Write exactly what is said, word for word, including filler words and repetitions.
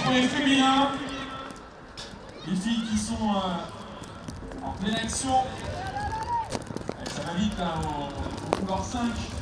les féminins, les filles qui sont euh, en pleine action. Allez, ça va vite hein, au, au couloir cinq.